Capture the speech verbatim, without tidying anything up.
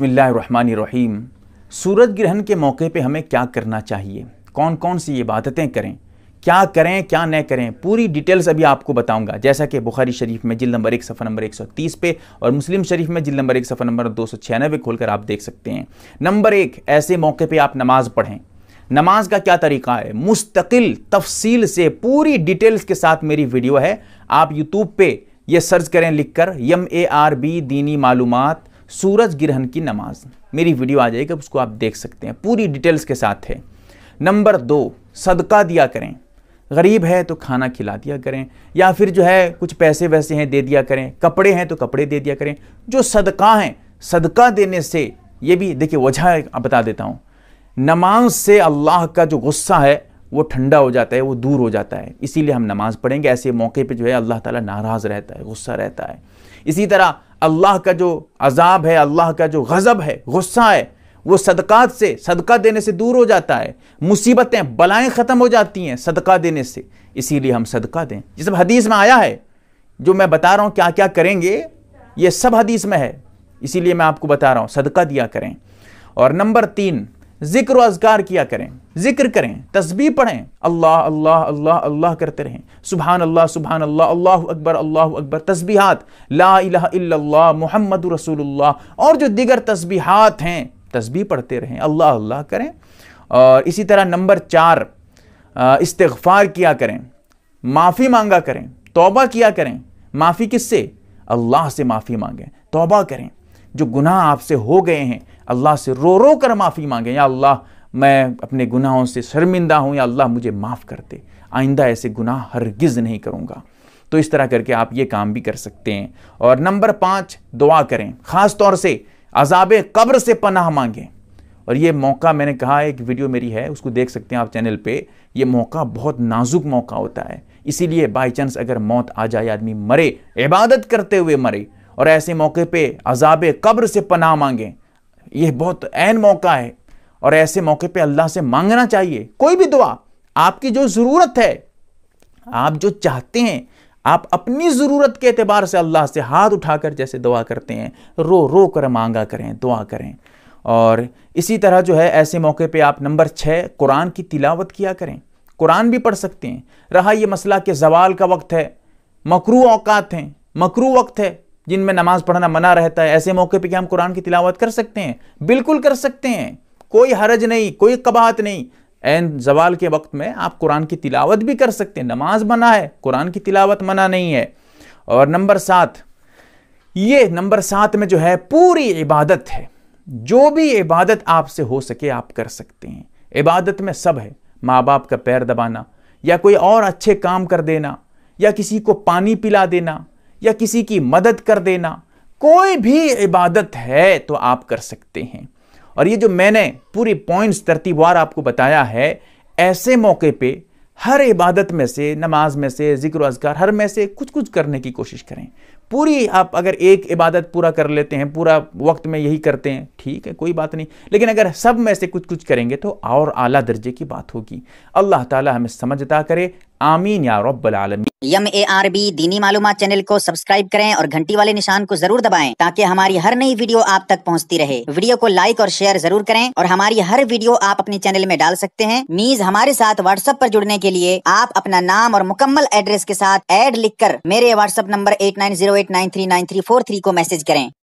بسم اللہ الرحمن الرحیم۔ سورج گرہن کے موقع پہ ہمیں کیا کرنا چاہیے، کون کون سی عبادتیں کریں، کیا کریں کیا نہ کریں، پوری ڈیٹیلز ابھی آپ کو بتاؤں گا، جیسا کہ بخاری شریف میں جلد نمبر ایک صفحہ نمبر ایک سو تیس پہ اور مسلم شریف میں جلد نمبر ایک صفحہ نمبر دو سو چھیانوے کھول کر آپ دیکھ سکتے ہیں۔ نمبر ایک، ایسے موقع پہ آپ نماز پڑھیں۔ نماز کا کیا طریقہ ہے، مستقل تفصیل سے پوری ڈیٹیلز کے ساتھ میری ویڈیو ہے، آپ یوٹیوب پہ یہ سرچ کریں لکھ کر ایم اے آر بی دینی معلومات سورج گرہن کی نماز، میری ویڈیو آ جائے گا، اس کو آپ دیکھ سکتے ہیں، پوری ڈیٹیلز کے ساتھ ہے۔ نمبر دو، صدقہ دیا کریں، غریب ہے تو کھانا کھلا دیا کریں، یا پھر جو ہے کچھ پیسے ویسے ہیں دے دیا کریں، کپڑے ہیں تو کپڑے دے دیا کریں۔ جو صدقہ ہیں، صدقہ دینے سے یہ بھی دیکھیں وجہ بتا دیتا ہوں، نماز سے اللہ کا جو غصہ ہے وہ ٹھنڈا ہو جاتا ہے، وہ دور ہو جاتا ہے، اسی لیے ہم نماز پڑھیں گے۔ ایسے موقع پہ جو ہے اللہ تعالیٰ ناراض رہتا ہے، غصہ رہتا ہے۔ اسی طرح اللہ کا جو عذاب ہے، اللہ کا جو غضب ہے، غصہ ہے، وہ صدقات سے، صدقہ دینے سے دور ہو جاتا ہے۔ مصیبتیں، بلائیں ختم ہو جاتی ہیں صدقہ دینے سے، اسی لیے ہم صدقہ دیں۔ یہ سب حدیث میں آیا ہے، جو میں بتا رہا ہوں کیا کیا کریں گے، یہ سب حدیث میں ہے، اسی لیے میں آپ کو بتا رہا ہوں صدقہ دیا کریں۔ اور نمبر تین، ذکر و اذکار کیا کریں، ذکر کریں، تسبیح پڑھیں، اللہ اللہ اللہ اللہ کرتے رہیں، سبحان اللہ سبحان اللہ، اللہ اکبر اللہ اکبر، تسبیحات، لا الہ الا اللہ محمد رسول اللہ، اور جو دیگر تسبیحات ہیں تسبیح پڑھتے رہیں، اللہ اللہ کریں۔ اور اسی طرح نمبر چار، استغفار کیا کریں، معافی مانگا کریں، توبہ کیا کریں۔ معافی کس سے؟ اللہ سے معافی مانگیں، توبہ کریں، جو گناہ آپ سے ہو گئے ہیں اللہ سے رو رو کر معافی مانگیں، یا اللہ میں اپنے گناہوں سے شرمندہ ہوں، یا اللہ مجھے معاف کر دے، آئندہ ایسے گناہ ہرگز نہیں کروں گا۔ تو اس طرح کر کے آپ یہ کام بھی کر سکتے ہیں۔ اور نمبر پانچ، دعا کریں، خاص طور سے عذاب قبر سے پناہ مانگیں۔ اور یہ موقع میں نے کہا، ایک ویڈیو میری ہے، اس کو دیکھ سکتے ہیں آپ چینل پہ، یہ موقع بہت نازک موقع ہوتا ہے، اسی لیے بائی چانس اگر موت آ جائے، آدمی مرے، عبادت کرتے ہوئے مرے، اور ایسے موقع پہ عذاب قبر سے پناہ مانگیں، یہ بہت عین موقع ہے، اور ایسے موقع پہ اللہ سے مانگنا چاہیے کوئی بھی دعا، آپ کی جو ضرورت ہے، آپ جو چاہتے ہیں، آپ اپنی ضرورت کے اعتبار سے اللہ سے ہاتھ اٹھا کر جیسے دعا کرتے ہیں، رو رو کر مانگا کریں، دعا کریں۔ اور اسی طرح جو ہے ایسے موقع پہ آپ نمبر چھ، قرآن کی تلاوت کیا کریں، قرآن بھی پڑھ سکتے ہیں۔ رہا یہ مسئلہ کہ زوال کا وقت ہے، مکروہ اوقات ہیں، مکروہ وقت ہے جن میں نماز پڑھنا منع رہتا ہے، ایسے موقع پہ کہ ہم قرآن کی تلاوت کر سکتے ہیں، بالکل کر سکتے ہیں، کوئی حرج نہیں، کوئی قباحت نہیں۔ این زوال کے وقت میں آپ قرآن کی تلاوت بھی کر سکتے ہیں، نماز منع ہے، قرآن کی تلاوت منع نہیں ہے۔ اور نمبر سات، یہ نمبر سات میں جو ہے پوری عبادت ہے، جو بھی عبادت آپ سے ہو سکے آپ کر سکتے ہیں۔ عبادت میں سب ہے، ماں باپ کا پیر دبانا، یا کوئی اور اچھے کام کر دینا، یا کسی کو پانی پلا دینا، یا کسی کی مدد کر دینا، کوئی بھی عبادت ہے تو آپ کر سکتے ہیں۔ اور یہ جو میں نے پوری پوائنٹس ترتیب وار آپ کو بتایا ہے، ایسے موقع پہ ہر عبادت میں سے، نماز میں سے، ذکر و اذکار، ہر میں سے کچھ کچھ کرنے کی کوشش کریں۔ پوری آپ اگر ایک عبادت پورا کر لیتے ہیں، پورا وقت میں یہی کرتے ہیں، ٹھیک ہے، کوئی بات نہیں، لیکن اگر سب میں سے کچھ کچھ کریں گے تو اور اعلیٰ درجے کی بات ہوگی۔ اللہ تعالی ہمیں سمجھ عطا کرے، آمین یا رب العالمین۔ ایم اے آر بی دینی معلومات چینل کو سبسکرائب کریں اور گھنٹی والے نشان کو ضرور دبائیں تاکہ ہماری ہر نئی ویڈیو آپ تک پہنچتی رہے۔ ویڈیو کو لائک اور شیئر ضرور کریں، اور ہماری ہر ویڈیو آپ اپنے چینل میں ڈال سکتے ہیں۔ نیز ہمارے ساتھ واٹس ایپ پر جڑنے کے لیے آپ اپنا نام اور مکمل ایڈریس کے ساتھ ایڈ لکھ کر میرے WhatsApp number eight nine zero eight nine three nine three four three کو میسج کریں۔